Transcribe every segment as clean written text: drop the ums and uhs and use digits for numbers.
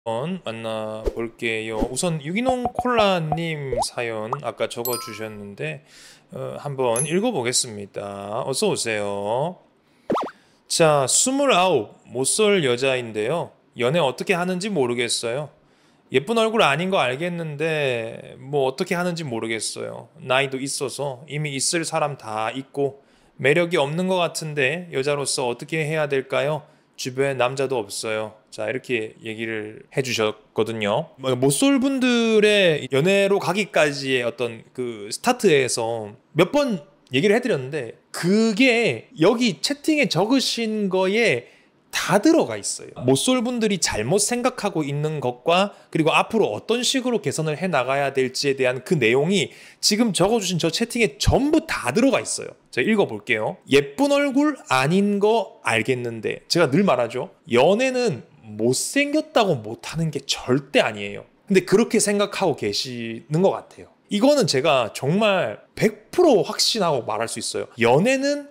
한번 만나볼게요. 우선 유기농 콜라님 사연 아까 적어주셨는데 한번 읽어보겠습니다. 어서 오세요. 자, 29 못쏠 여자인데요. 연애 어떻게 하는지 모르겠어요. 예쁜 얼굴 아닌 거 알겠는데 뭐 어떻게 하는지 모르겠어요. 나이도 있어서 이미 있을 사람 다 있고 매력이 없는 것 같은데 여자로서 어떻게 해야 될까요? 주변에 남자도 없어요. 자, 이렇게 얘기를 해주셨거든요. 모쏠 분들의 연애로 가기까지의 어떤 그 스타트에서 몇 번 얘기를 해드렸는데 그게 여기 채팅에 적으신 거에 다 들어가 있어요. 모쏠 분들이 잘못 생각하고 있는 것과 그리고 앞으로 어떤 식으로 개선을 해 나가야 될지에 대한 그 내용이 지금 적어주신 저 채팅에 전부 다 들어가 있어요. 제가 읽어볼게요. 예쁜 얼굴 아닌 거 알겠는데 제가 늘 말하죠. 연애는 못생겼다고 못하는 게 절대 아니에요. 근데 그렇게 생각하고 계시는 것 같아요. 이거는 제가 정말 100% 확신하고 말할 수 있어요. 연애는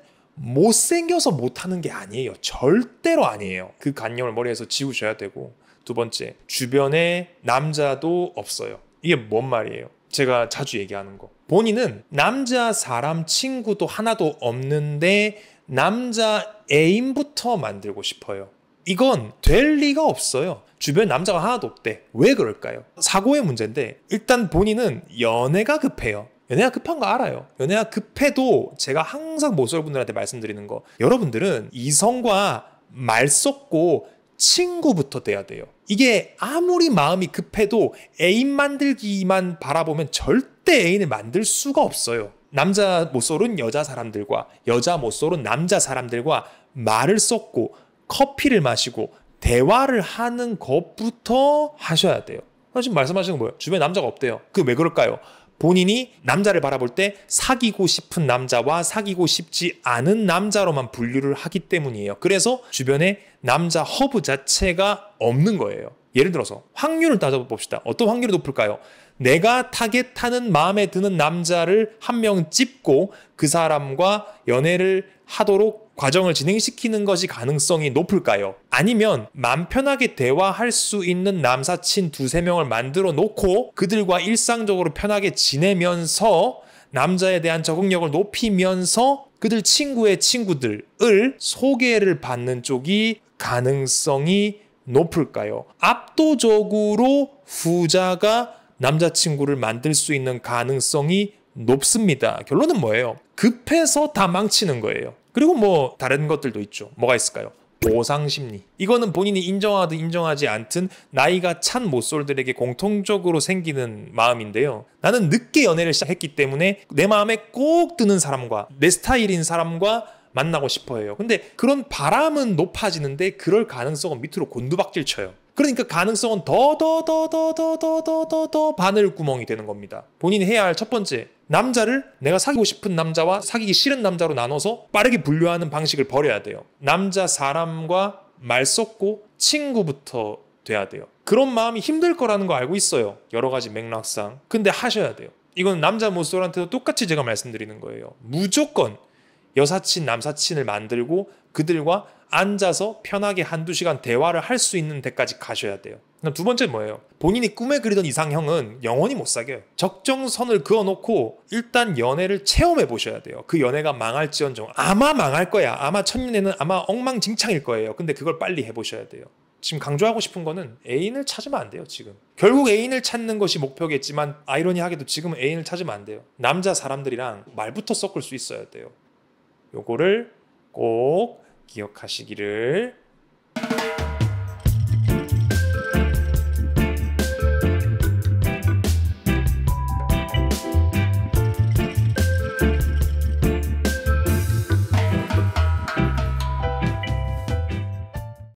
못생겨서 못하는 게 아니에요. 절대로 아니에요. 그 관념을 머리에서 지우셔야 되고, 두 번째, 주변에 남자도 없어요. 이게 뭔 말이에요? 제가 자주 얘기하는 거. 본인은 남자 사람 친구도 하나도 없는데 남자 애인부터 만들고 싶어요. 이건 될 리가 없어요. 주변에 남자가 하나도 없대. 왜 그럴까요? 사고의 문제인데 일단 본인은 연애가 급해요. 연애가 급한 거 알아요. 연애가 급해도 제가 항상 모쏠분들한테 말씀드리는 거, 여러분들은 이성과 말 섞고 친구부터 돼야 돼요. 이게 아무리 마음이 급해도 애인 만들기만 바라보면 절대 애인을 만들 수가 없어요. 남자 모쏠은 여자 사람들과 여자 모쏠은 남자 사람들과 말을 섞고 커피를 마시고 대화를 하는 것부터 하셔야 돼요. 지금 말씀하시는 거 뭐예요? 주변에 남자가 없대요. 그게 왜 그럴까요? 본인이 남자를 바라볼 때 사귀고 싶은 남자와 사귀고 싶지 않은 남자로만 분류를 하기 때문이에요. 그래서 주변에 남자 허브 자체가 없는 거예요. 예를 들어서 확률을 따져봅시다. 어떤 확률이 높을까요? 내가 타겟하는 마음에 드는 남자를 한 명 찝고 그 사람과 연애를 하도록 과정을 진행시키는 것이 가능성이 높을까요? 아니면 맘 편하게 대화할 수 있는 남사친 두세 명을 만들어 놓고 그들과 일상적으로 편하게 지내면서 남자에 대한 적응력을 높이면서 그들 친구의 친구들을 소개를 받는 쪽이 가능성이 높을까요? 압도적으로 후자가 남자친구를 만들 수 있는 가능성이 높습니다. 결론은 뭐예요? 급해서 다 망치는 거예요. 그리고 뭐 다른 것들도 있죠. 뭐가 있을까요? 보상심리. 이거는 본인이 인정하든 인정하지 않든 나이가 찬 모쏠들에게 공통적으로 생기는 마음인데요. 나는 늦게 연애를 시작했기 때문에 내 마음에 꼭 드는 사람과 내 스타일인 사람과 만나고 싶어해요. 근데 그런 바람은 높아지는데 그럴 가능성은 밑으로 곤두박질 쳐요. 그러니까 가능성은 더 바늘구멍이 되는 겁니다. 본인이 해야 할 첫 번째, 남자를 내가 사귀고 싶은 남자와 사귀기 싫은 남자로 나눠서 빠르게 분류하는 방식을 버려야 돼요. 남자 사람과 말 섞고 친구부터 돼야 돼요. 그런 마음이 힘들 거라는 거 알고 있어요. 여러 가지 맥락상. 근데 하셔야 돼요. 이건 남자 모쏠한테도 똑같이 제가 말씀드리는 거예요. 무조건 여사친, 남사친을 만들고 그들과 앉아서 편하게 한두 시간 대화를 할 수 있는 데까지 가셔야 돼요. 그럼 두 번째 뭐예요? 본인이 꿈에 그리던 이상형은 영원히 못 사귀어요. 적정선을 그어놓고 일단 연애를 체험해 보셔야 돼요. 그 연애가 망할지언정 아마 망할 거야. 아마 첫연애는 아마 엉망진창일 거예요. 근데 그걸 빨리 해보셔야 돼요. 지금 강조하고 싶은 거는 애인을 찾으면 안 돼요. 지금 결국 애인을 찾는 것이 목표겠지만 아이러니하게도 지금은 애인을 찾으면 안 돼요. 남자 사람들이랑 말부터 섞을 수 있어야 돼요. 요거를 꼭 기억하시기를